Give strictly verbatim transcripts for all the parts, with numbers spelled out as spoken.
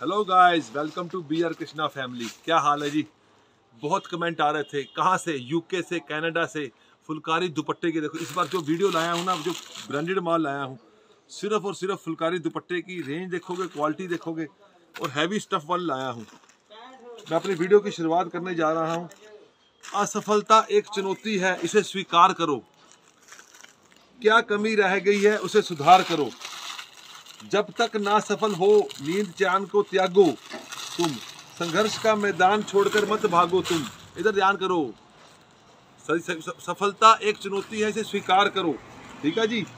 Hello guys, welcome to B R Krishna family. क्या हाल है जी? बहुत कमेंट आ रहे थे, कहाँ से? यूके से, कनाडा से। फुलकारी दुपट्टे के देखो, इस बार जो वीडियो लाया हूँ ना, जो ब्रांडेड माल लाया हूँ, सिर्फ और सिर्फ फुलकारी दुपट्टे की रेंज देखोगे, क्वालिटी देखोगे और हैवी स्टफ वाले लाया हूँ। मैं अपनी वीडियो की शुरुआत करने जा रहा हूँ। असफलता एक चुनौती है, इसे स्वीकार करो। क्या कमी रह गई है, उसे सुधार करो। जब तक ना सफल हो, नींद चैन को त्यागो तुम। संघर्ष का मैदान छोड़कर मत भागो तुम। इधर ध्यान करो। सफलता एक चुनौती है, इसे स्वीकार करो। ठीक है जी।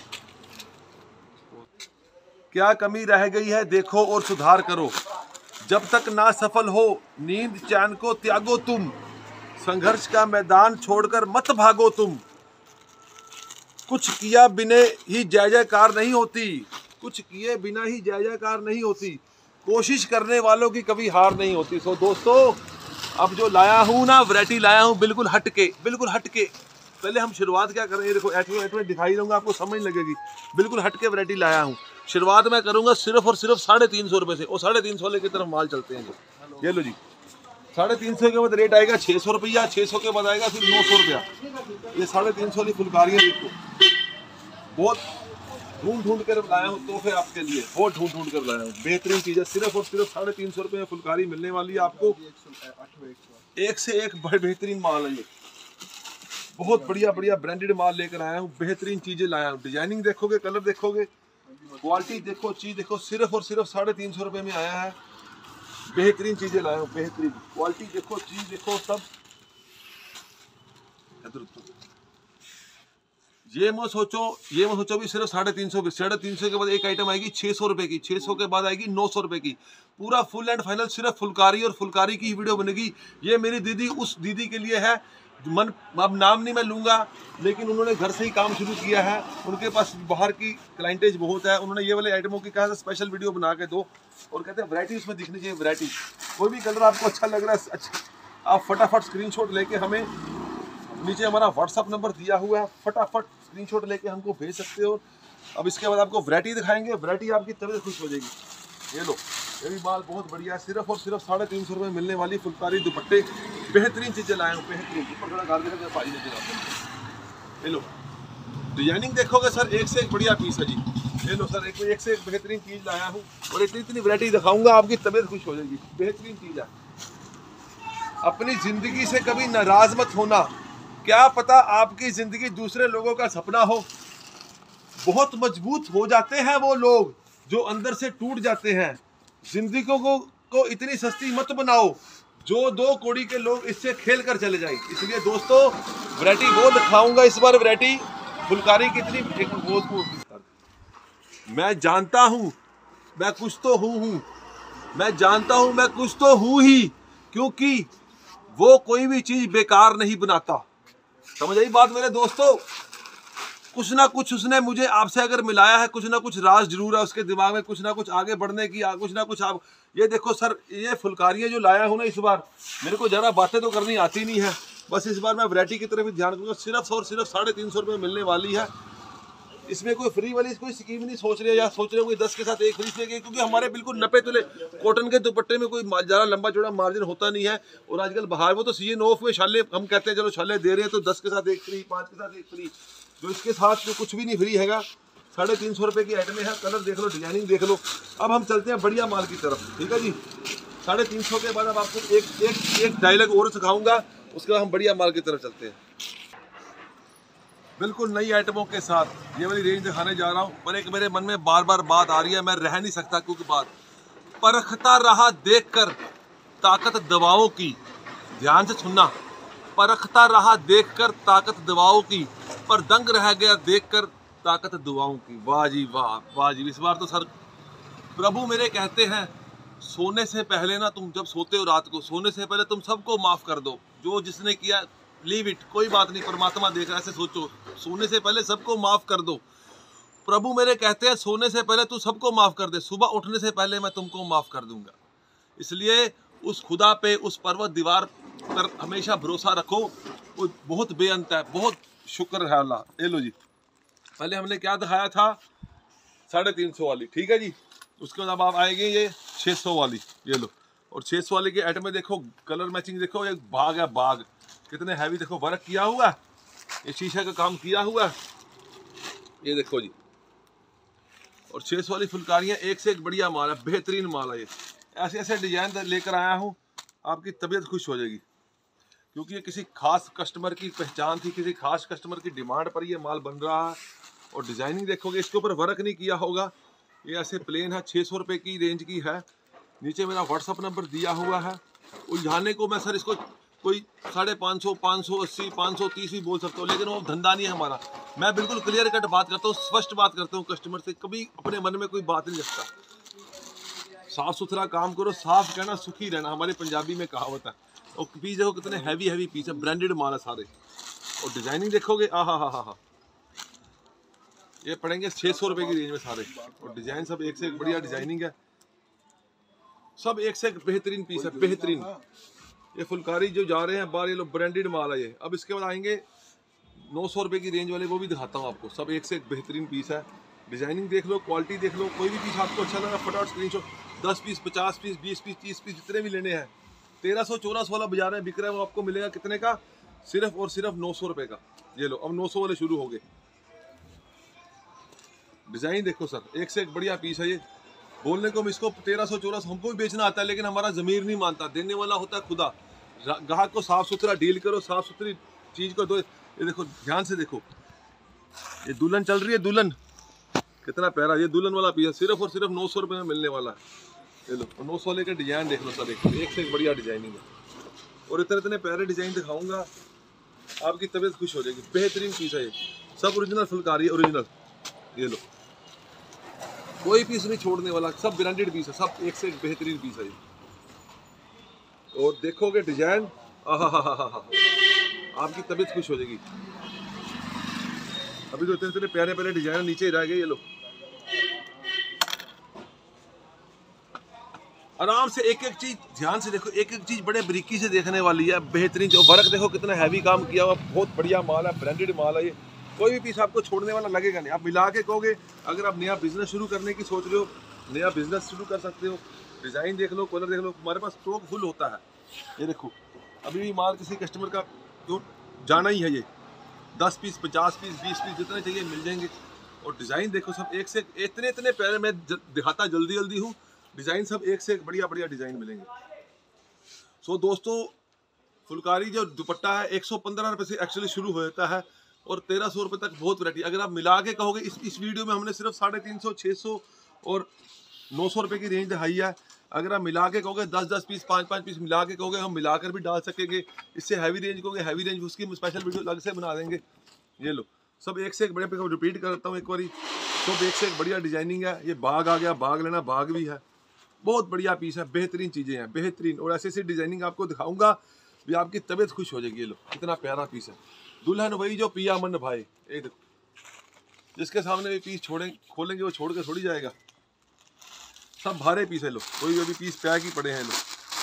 क्या कमी रह गई है, देखो और सुधार करो। जब तक ना सफल हो, नींद चैन को त्यागो तुम। संघर्ष का मैदान छोड़कर मत भागो तुम। कुछ किया बिना ही जय जयकार नहीं होती। कुछ किए बिना ही जय जयकार नहीं होती। कोशिश करने वालों की कभी हार नहीं होती। सो दोस्तों, अब जो लाया हूँ ना, वैरायटी लाया हूँ बिल्कुल हटके, बिल्कुल हटके। पहले हम शुरुआत क्या करेंगे, देखो एटो एटो दिखाई दूंगा, आपको समझ लगेगी। बिल्कुल हटके वैरायटी लाया हूँ। शुरुआत मैं करूंगा सिर्फ और सिर्फ साढ़े तीन सौ रुपये से। और साढ़े तीन सौ वाले की तरफ माल चलते हैं जो। ये लो जी, साढ़े तीन सौ के बाद रेट आएगा छः सौ रुपया। छः सौ के बाद आएगा फिर नौ सौ रुपया। ये साढ़े तीन सौ वाली फुलकारियाँ देखो, बहुत ढूंढ ढूंढ कर लाया हूँ तोहफे आपके लिए। बहुत ढूंढ ढूंढ कर लाया हूँ। बेहतरीन चीज़ है। सिर्फ और सिर्फ साढ़े तीन सौ रुपये में फुलकारी मिलने वाली है आपको। एक से एक बेहतरीन माल है ये। बहुत बढ़िया बढ़िया ब्रांडेड माल लेकर आया हूँ। बेहतरीन चीज़ें लाया हूँ। डिजाइनिंग देखोगे, कलर देखोगे, क्वालिटी देखो, चीज़ देखो। सिर्फ और सिर्फ साढ़े तीन सौ रुपये में आया है। बेहतरीन चीज़ें लाया हूँ। बेहतरीन क्वालिटी देखो, चीज़ देखो, सब। ये मत सोचो, ये मत सोचो भी सिर्फ साढ़े तीन सौ। साढ़े तीन सौ के बाद एक आइटम आएगी छः सौ रुपये की। छः सौ के बाद आएगी नौ सौ रुपये की। पूरा फुल एंड फाइनल सिर्फ फुलकारी और फुलकारी की ही वीडियो बनेगी। ये मेरी दीदी उस दीदी के लिए है, मन अब नाम नहीं मैं लूँगा, लेकिन उन्होंने घर से ही काम शुरू किया है। उनके पास बाहर की क्लाइंटेज बहुत है। उन्होंने ये वाले आइटमों की कहा था स्पेशल वीडियो बना के दो, और कहते हैं वैरायटी उसमें दिखनी चाहिए। वैरायटी कोई भी कलर आपको अच्छा लग रहा है, अच्छा, आप फटाफट स्क्रीनशॉट लेके हमें, नीचे हमारा व्हाट्सअप नंबर दिया हुआ है, फटाफट स्क्रीनशॉट लेके हमको भेज सकते हो। अब इसके बाद आपको वैरायटी दिखाएंगे। वैरायटी आपकी तबीयत खुश हो जाएगी। ये लो, ये भी माल बहुत बढ़िया है। सिर्फ और सिर्फ साढ़े तीन सौ रुपये मिलने वाली फुलकारी दुपट्टे। बेहतरीन चीज़ें लाए हूँ, बेहतरीन। ऊपर थोड़ा गाड़ देकर पाई देते। ये लो, डिजाइनिंग देखोगे सर, एक से एक बढ़िया पीस है जी। ये लो सर, एक एक से एक बेहतरीन चीज़ लाया हूँ, और इतनी इतनी वैरायटी दिखाऊंगा, आपकी तबीयत खुश हो जाएगी। बेहतरीन चीज़ है। अपनी ज़िंदगी से कभी नाराज मत होना। क्या पता आपकी जिंदगी दूसरे लोगों का सपना हो। बहुत मजबूत हो जाते हैं वो लोग जो अंदर से टूट जाते हैं। जिंदगी को को इतनी सस्ती मत बनाओ जो दो कौड़ी के लोग इससे खेल कर चले जाए। इसलिए दोस्तों, वैरायटी वो दिखाऊंगा इस बार। वैरायटी फुलकारी कितनी एक वो, मैं जानता हूँ मैं कुछ तो हूँ हूँ मैं जानता हूँ मैं कुछ तो हूँ ही, क्योंकि वो कोई भी चीज बेकार नहीं बनाता। समझ आई बात मेरे दोस्तों? कुछ ना कुछ उसने मुझे आपसे अगर मिलाया है, कुछ ना कुछ राज जरूर है उसके दिमाग में, कुछ ना कुछ आगे बढ़ने की, कुछ ना कुछ। आप ये देखो सर, ये फुलकारियाँ जो लाया हूँ ना इस बार, मेरे को ज़रा बातें तो करनी आती नहीं है। बस इस बार मैं वैरायटी की तरफ भी ध्यान दूंगा। सिर्फ और सिर्फ साढ़े तीन सौ रुपये मिलने वाली है। इसमें कोई फ्री वाली कोई स्कीम नहीं सोच रहे, या सोच रहे हो कोई दस के साथ एक फ्री से, क्योंकि हमारे बिल्कुल नब्बे तुले कॉटन के दुपट्टे में कोई ज़्यादा लंबा चौड़ा मार्जिन होता नहीं है। और आजकल बाहर वो तो सीजन ऑफ में शाले हम कहते हैं चलो शाले दे रहे हैं तो दस के साथ एक फ्री, पाँच के साथ एक फ्री। जो इसके साथ जो कुछ भी नहीं फ्री हैगा। साढ़े तीन सौ रुपये की आइटमें है। कलर देख लो, डिजाइनिंग देख लो। अब हम चलते हैं बढ़िया माल की तरफ। ठीक है जी। साढ़े तीन सौ के बाद अब आपको एक एक एक डायलॉग और सिखाऊंगा, उसके बाद हम बढ़िया माल की तरफ चलते हैं बिल्कुल नई आइटमों के साथ। ये वाली रेंज दिखाने जा रहा हूँ, पर एक मेरे मन में बार बार बात आ रही है, मैं रह नहीं सकता, क्योंकि बात परखता रहा देखकर ताकत दवाओं की। ध्यान से सुनना। परखता रहा देखकर ताकत दवाओं की, पर दंग रह गया देखकर ताकत दुआओं की। वाह जी वाह, वाह जी। इस बार तो सर प्रभु मेरे कहते हैं, सोने से पहले ना, तुम जब सोते हो रात को, सोने से पहले तुम सबको माफ़ कर दो। जो जिसने किया लीव इट, कोई बात नहीं, परमात्मा देख रहा है। ऐसे सोचो, सोने से पहले सबको माफ़ कर दो। प्रभु मेरे कहते हैं, सोने से पहले तू सबको माफ़ कर दे, सुबह उठने से पहले मैं तुमको माफ़ कर दूंगा। इसलिए उस खुदा पे, उस पर्वत दीवार पर हमेशा भरोसा रखो। वो बहुत बेअंत है। बहुत शुक्र है अल्लाह। ये लो जी, पहले हमने क्या दिखाया था, साढ़े तीन सौ वाली। ठीक है जी। उसके बाद अब आप आएंगे ये छः सौ वाली, ये लो। और छः सौ वाले के आइटम में देखो कलर मैचिंग देखो, एक बाग है बाग, कितने हैवी देखो वर्क किया हुआ है, ये शीशे का काम किया हुआ है, ये देखो जी। और छः सौ वाली फुलकारियाँ एक से एक बढ़िया माल है, बेहतरीन माल है ये। ऐसे ऐसे डिजाइन लेकर आया हूँ, आपकी तबीयत खुश हो जाएगी, क्योंकि ये किसी खास कस्टमर की पहचान थी, किसी खास कस्टमर की डिमांड पर ये माल बन रहा है। और डिजाइनिंग देखोगे, इसके ऊपर वर्क नहीं किया होगा, ये ऐसे प्लेन है, छः सौ रुपये की रेंज की है। नीचे मेरा व्हाट्सअप नंबर दिया हुआ है, उलझाने को मैं सर इसको कोई साढ़े पाँच सौ पाँच सौ अस्सी पाँच सौ तीस भी बोल सकता हूँ, लेकिन वो धंधा नहीं है हमारा। मैं बिल्कुल क्लियर कट बात करता हूँ, स्पष्ट बात करता हूँ कस्टमर से, कभी अपने मन में कोई बात नहीं रखता। साफ सुथरा काम करो, साफ कहना सुखी रहना, हमारे पंजाबी में कहावत है। और पीस देखो कितने हैवी हैवी पीस है, ब्रांडेड माल है सारे। और डिजाइनिंग देखोगे, आ हा हा हा हा, ये पड़ेंगे छः सौ रुपये की रेंज में सारे। और डिजाइन सब एक से एक बढ़िया डिजाइनिंग है, सब एक से एक बेहतरीन पीस है, बेहतरीन। ये फुलकारी जो जा रहे हैं बाहर, ये लोग ब्रांडेड माल है ये। अब इसके बाद आएंगे नौ सौ रुपये की रेंज वाले, वो भी दिखाता हूँ आपको। सब एक से एक बेहतरीन पीस है, डिजाइनिंग देख लो, क्वालिटी देख लो। कोई भी पीस आपको अच्छा लगा फटाफट स्क्रीनशॉट, दस पीस पचास पीस बीस पीस तीस पीस जितने भी लेने हैं। तेरह सौ चौदह सौ वाला बाजार में बिक रहा है, वो आपको मिलेगा कितने का? सिर्फ और सिर्फ नौ सौ रुपये का। ये लो, अब नौ सौ वाले शुरू हो गए। डिजाइन देखो सर, एक से एक बढ़िया पीस है ये। बोलने को हम इसको तेरह सौ चौदह सौ हमको भी बेचना आता है, लेकिन हमारा ज़मीर नहीं मानता। देने वाला होता है खुदा। ग्राहक को साफ सुथरा डील करो, साफ सुथरी चीज़ को दो। ये देखो, ध्यान से देखो, ये दुल्हन चल रही है, दुल्हन कितना प्यारा। ये दुल्हन वाला पीस है, सिर्फ और सिर्फ नौ सौ रुपये में मिलने वाला है। ये लो, नौ सौ वाले का डिजाइन देख लो सर, एक, एक से एक बढ़िया डिजाइनिंग है। और इतने इतने प्यारे डिजाइन दिखाऊंगा, आपकी तबीयत खुश हो जाएगी। बेहतरीन पीस है ये, सब ओरिजिनल फुलकारी है, ओरिजिनल। ये लो, कोई पीस नहीं छोड़ने वाला, सब ब्रांडेड पीस है, सब एक से एक बेहतरीन पीस है ये। और देखोगे डिजाइन, आहा हा हा हा, आपकी तबीयत खुश हो जाएगी। अभी तो इतने इतने प्यारे प्यारे डिजाइन नीचे ही रह गए। ये लो, आराम से एक एक चीज ध्यान से देखो, एक एक चीज बड़े बारीकी से देखने वाली है, बेहतरीन। जो वर्क देखो कितना हैवी काम किया हुआ, बहुत बढ़िया माल है, ब्रांडेड माल है ये। कोई भी पीस आपको छोड़ने वाला लगेगा नहीं। आप मिला के कहोगे, अगर आप नया बिजनेस शुरू करने की सोच रहे हो, नया बिजनेस शुरू कर सकते हो। डिजाइन देख लो, कलर देख लो, हमारे पास स्टॉक फुल होता है। ये देखो, अभी भी माल किसी कस्टमर का जो जाना ही है, ये दस पीस पचास पीस बीस पीस जितने चाहिए मिल जाएंगे। और डिजाइन देखो, सब एक से इतने इतने प्यारे, मैं दिखाता जल्दी जल्दी हूँ। डिजाइन सब एक से एक बढ़िया बढ़िया डिजाइन मिलेंगे। सो दोस्तों, फुलकारी जो दुपट्टा है एक सौ पंद्रह रुपये से एक्चुअली शुरू हो जाता है, और तेरह सौ रुपये तक बहुत वैरायटी। अगर आप मिला के कहोगे, इस इस वीडियो में हमने सिर्फ साढ़े तीन सौ छः सौ और नौ सौ रुपये की रेंज दिखाई है। अगर आप मिला के कहोगे दस दस पीस पाँच पाँच पीस मिला के कहोगे, हम मिलाकर भी डाल सकेंगे। इससे हैवी रेंज कहोगे, हैवी रेंज, उसकी हम स्पेशल वीडियो अलग से बना देंगे। ये लो, सब एक से एक बढ़िया, रिपीट करता हूँ एक बारी, सब एक से एक बढ़िया डिजाइनिंग है। ये बाग आ गया, बाग लेना, बाग भी है, बहुत बढ़िया पीस है, बेहतरीन चीज़ें हैं, बेहतरीन। और ऐसी ऐसी डिजाइनिंग आपको दिखाऊंगा भी आपकी तबीयत खुश हो जाएगी। ये लो, कितना प्यारा पीस है। दुल्हन वही जो पिया मन भाई, ये देखो, जिसके सामने भी पीस छोड़ें खोलेंगे वो छोड़ के थोड़ी जाएगा। सब भारे पीस है। लो, कोई भी पीस पैक ही पड़े हैं। लो,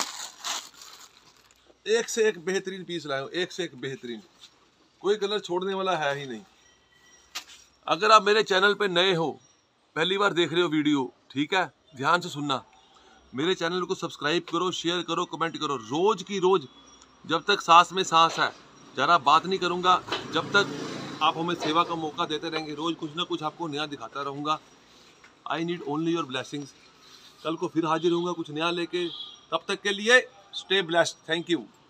एक से एक बेहतरीन पीस लाए हो, एक से एक बेहतरीन, कोई कलर छोड़ने वाला है ही नहीं। अगर आप मेरे चैनल पे नए हो, पहली बार देख रहे हो वीडियो, ठीक है, ध्यान से सुनना। मेरे चैनल को सब्सक्राइब करो, शेयर करो, कमेंट करो। रोज की रोज, जब तक सांस में सांस है, ज़रा बात नहीं करूँगा, जब तक आप हमें सेवा का मौका देते रहेंगे। रोज कुछ ना कुछ आपको नया दिखाता रहूँगा। I need only your blessings. कल को फिर हाजिर होऊंगा कुछ नया लेके, तब तक के लिए स्टे ब्लेस्ड। Thank you.